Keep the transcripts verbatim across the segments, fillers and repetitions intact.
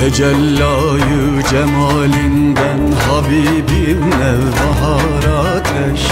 Tecellayı cemalinden Habibim nevbahar ateş.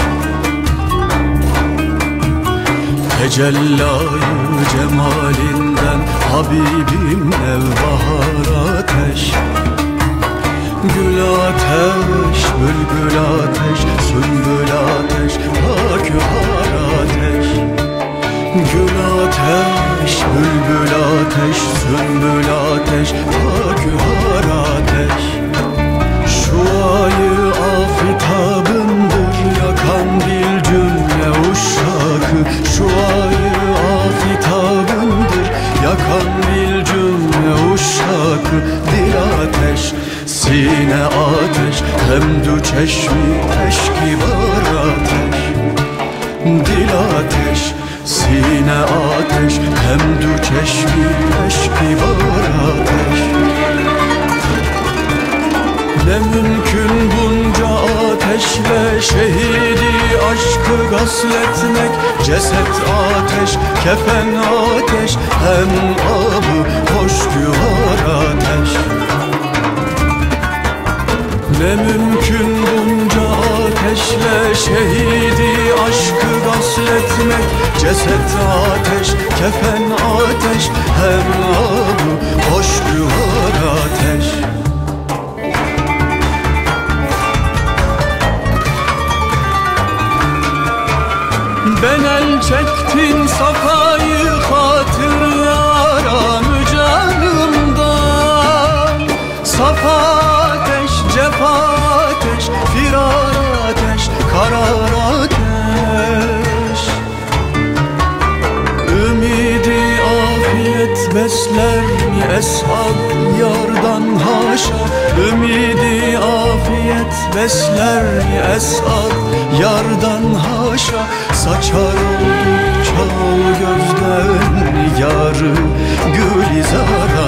Tecellayı cemalinden Habibim nevbahar ateş. Gül ateş, bülbül ateş, sümbül ateş, akühar ateş. Gül ateş, bülbül ateş, sümbül ateş, akühar ateş. Şu ayı afitabındır yakan bir cümle uşakı. Şu ayı afitabındır yakan bir cümle uşakı. Dil ateş, sine ateş, hemdü çeşmi eşkibar ateş. Dil ateş, sine ateş, hemdü çeşmi eşkibar ateş. Ne mümkün bunca ateşle şehidi aşkı gasletmek. Ceset ateş, kefen ateş, hem abı hoş güvar ateş. Ne mümkün bunca ateşle şehidi aşkı gasletmek. Ceset ateş, kefen ateş, hem abı hoş güvar ateş. Ben el çektim safayı hatırlarım canımda. Safa ateş, cefa ateş, firar ateş, karar ateş. Ümidi afiyet besler mi eshab yardan haşa. Ümidi afiyet besler mi eshab yardan haşa. Saçar oldukça o gözden yarı gülizar